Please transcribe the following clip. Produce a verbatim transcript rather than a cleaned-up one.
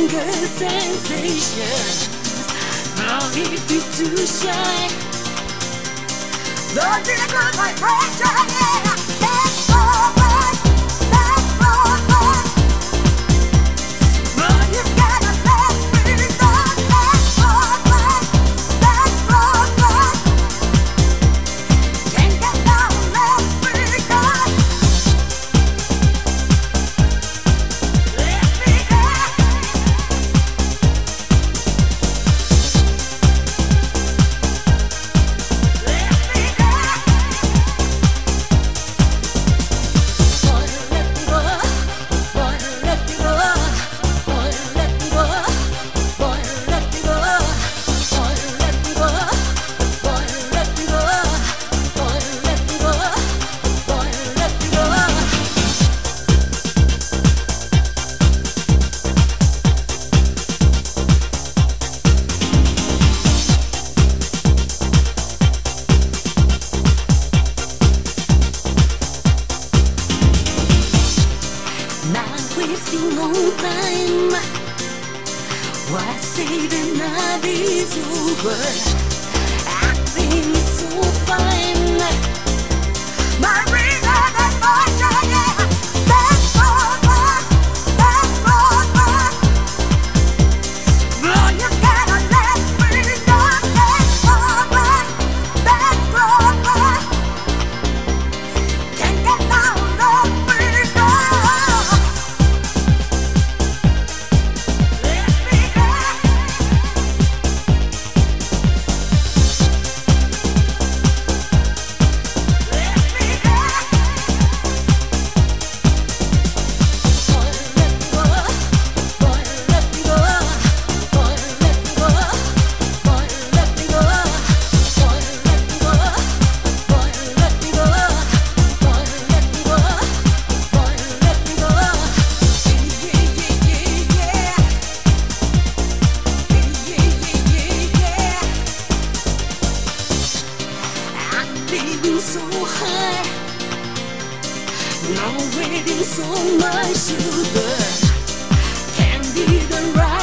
good sensations. No need to too shy. Don't be a good vibration, yeah. Let's forward, let's forward. But you gotta let me know. Let's forward, let's forward. Can't get down, let me go. Let me go. Wasting no time. Why say the night is over? Acting so fine. My reason and motion, yeah. Let's forward, let's forward. Well, you gotta let me know. Let's forward, let's forward. Can't get down, let me go. So high, no waiting so much sugar can be the right.